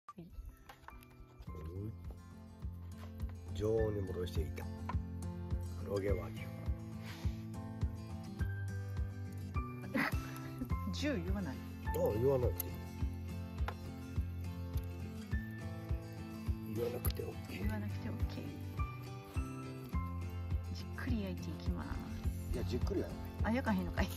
常温に戻していた黒毛和牛。 10言わない。 言わなくていい。言わなくて OK。 言わなくて OK。じっくり焼いていきます。 いや、じっくりやあ、焼かへんのかい。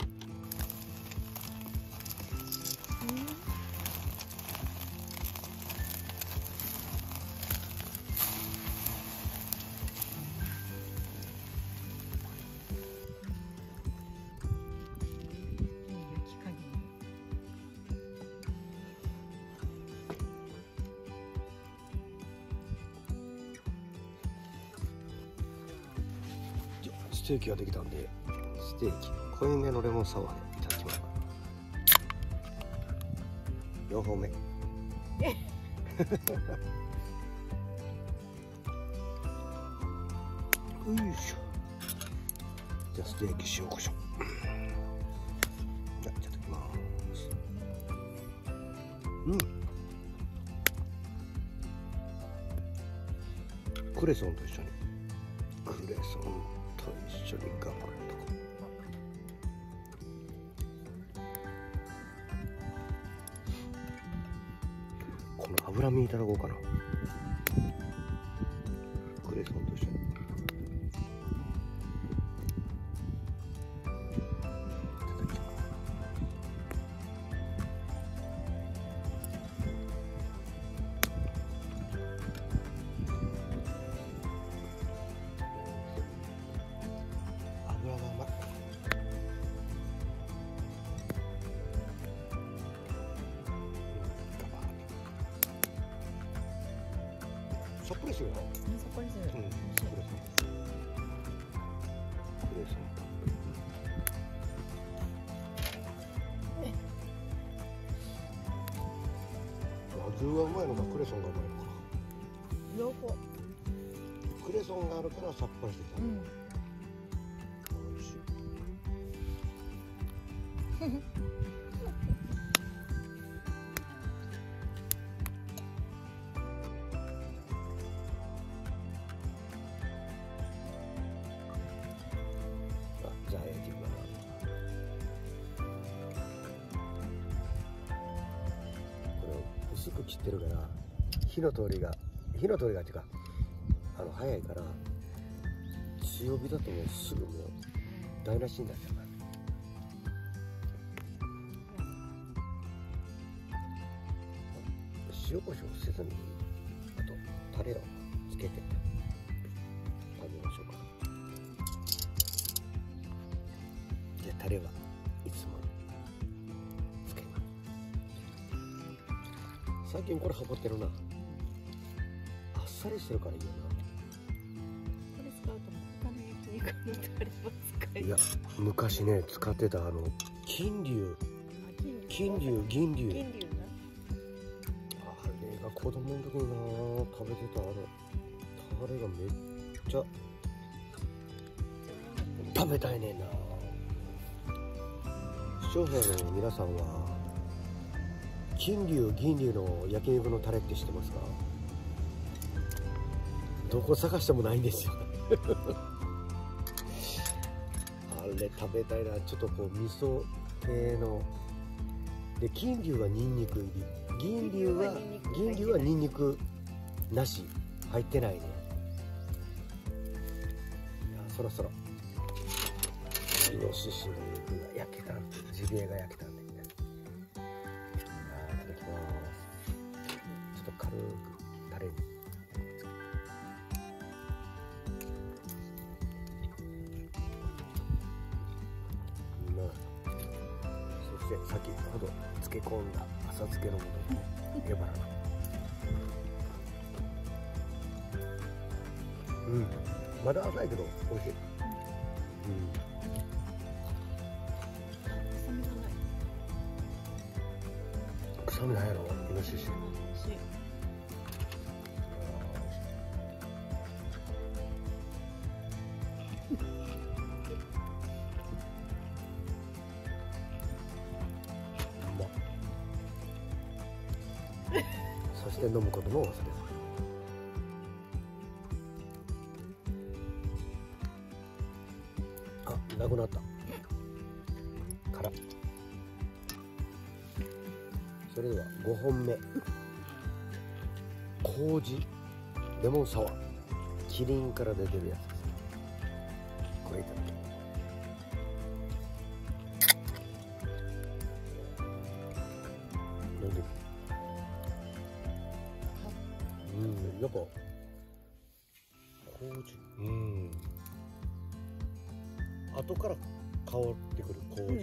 ステーキができたんで、ステーキ濃いめのレモンサワーでいただきます。4本目。よいしょ。じゃあステーキ塩コショウ。じゃあいただきます。クレソンと一緒に。クレソンと一緒に頑張るとこ。この脂身いただこうかな。クレソンと一緒に。さっぱりするな。 さっぱりする。 クレソンたっぷり。和牛がうまいのかクレソンがうまいのか。 両方。 クレソンがあるからさっぱりしてきた。美味しい。じゃあ焼いてみます。これ薄く切ってるから火の通りがっていうか早いから強火だともうすぐもう台無しになっちゃうから。塩コショウせずにあとタレをつけて食べましょうか。タレはいつもつけます。最近これハマってるな。あっさりしてるからいいよな。 これ使うと他の焼肉のタレも使える。 いや、昔ね使ってた金龍銀龍な。 あれが子供の時にな食べてたタレがめっちゃ食べたいねんな。視聴者の皆さんは金龍銀龍の焼肉のタレって知ってますか？どこ探してもないんですよあれ食べたいな。ちょっとこう味噌系ので、金龍はニンニク入り、銀龍はニンニクなし入ってないね。いや、そろそろイノシシの肉が焼けたんで、ジビエが焼けたんで、いただきます。ちょっと軽くタレにつけて。そして先ほど漬け込んだ浅漬けのものエバラのまだ浅いけど美味しい。臭みないやろ、イノシシ。さそして飲むことも忘れず。あ、なくなった。辛。それでは5本目。麹レモンサワー、キリンから出てるやつです。これいただきます。飲んでみる。やっぱ麹、後から香ってくる麹が、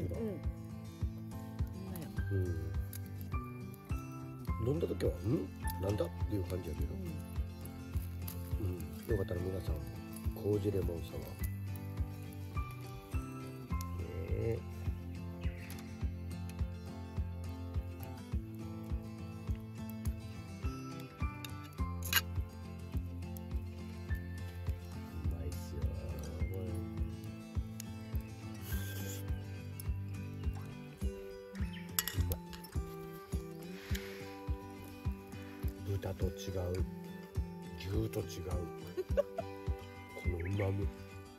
飲んだ時はなんだっていう感じやけど、よかったら皆さん麹レモンサワー、うまいっすよ。豚と違う、牛と違うこのうまみ。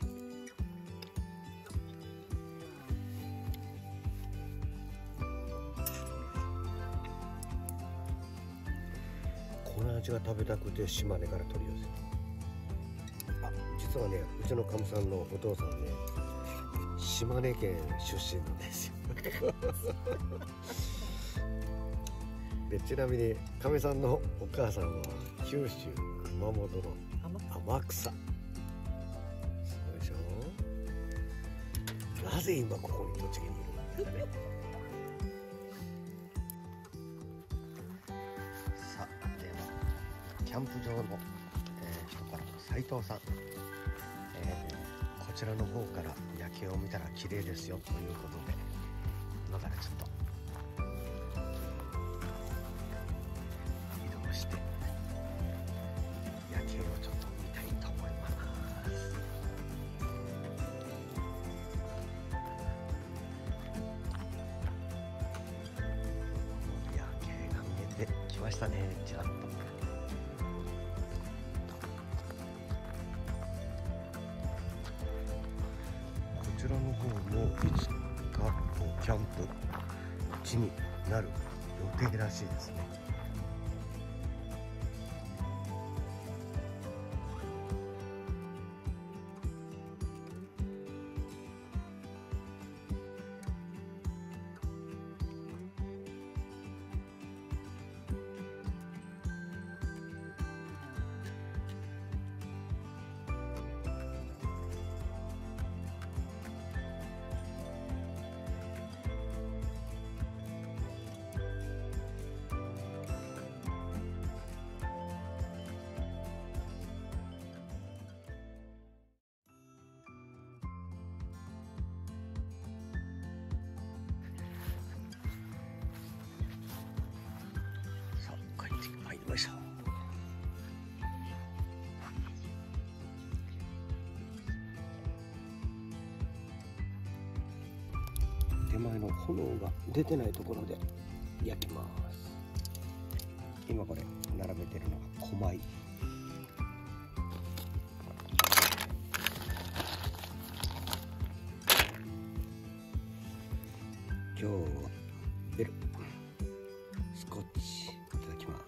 この味が食べたくて島根から取り寄せた。実はね、うちのかみさんのお父さんね、島根県出身なんですよで、ちなみにかみさんのお母さんは九州熊本の天草。そうでしょ。なぜ今ここに栃木にいるんだねさあ、ではキャンプ場の、人から斉藤さん、こちらの方から夜景を見たら綺麗ですよということで、今からちょっと移動して夜景をちょっと見たいと思います。夜景が見えてきましたね、ちらっと。こちらの方もいつかキャンプ地になる予定らしいですね。よいしょ。手前の炎が出てないところで焼きます。今これ並べてるのが小米。今日はベルスコッチいただきます。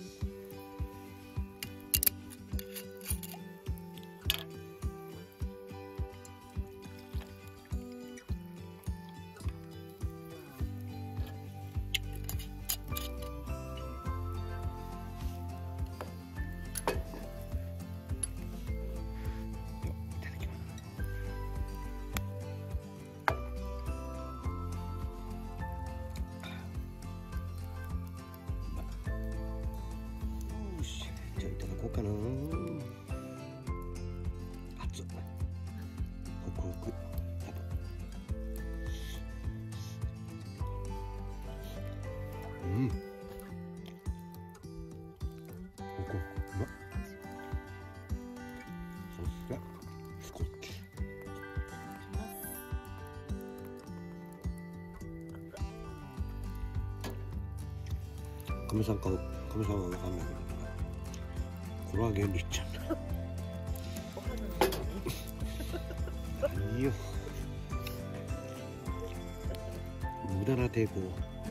じゃあいただこうかな。熱っ、ホクホク。ホクホクうまっ。そしてスコッチ。かみさん買う。 この差は分かんないけど、これは原理っちゃうんだ。 お肌のいいよ。無駄な抵抗。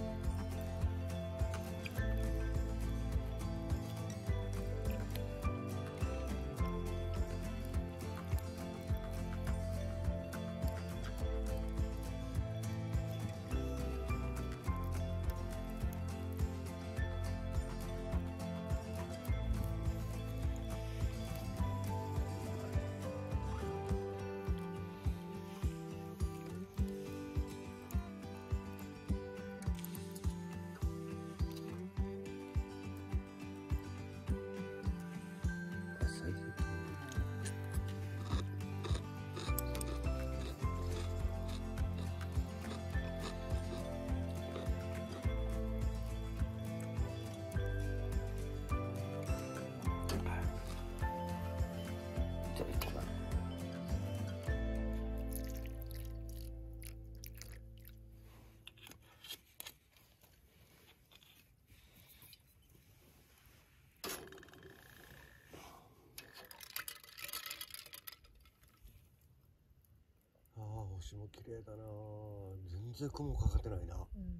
星も綺麗だな。全然雲かかってないな。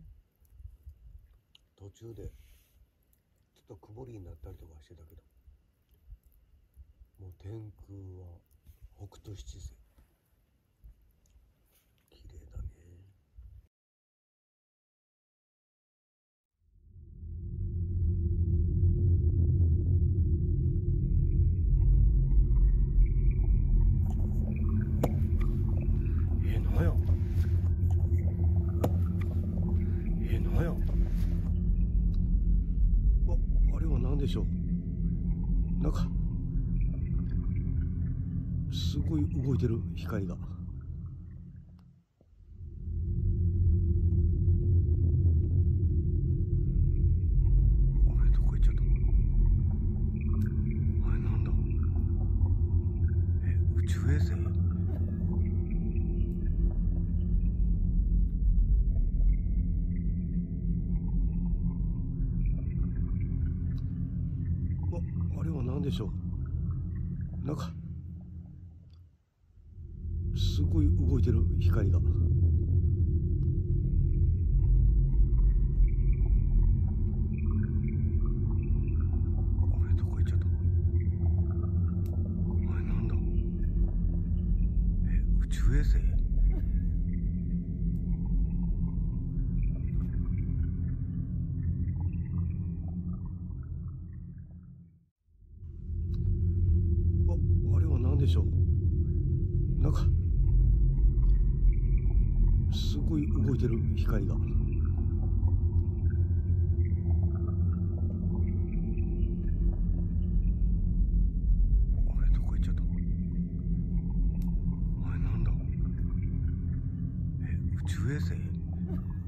途中でちょっと曇りになったりとかしてたけど、もう天空は北斗七星、綺麗だね。なんやなんや、あれは何でしょう。なんかすごい動いてる光が。あれどこ行っちゃったの。あれなんだ。宇宙衛星。あれは何でしょう。なんかすごい動いてる光が。あれどこ行っちゃったの。あれなんだ。宇宙衛星。あれは何でしょう。なんかすごい動いてる光が。あれどこ行っちゃったの。あれなんだ。宇宙衛星。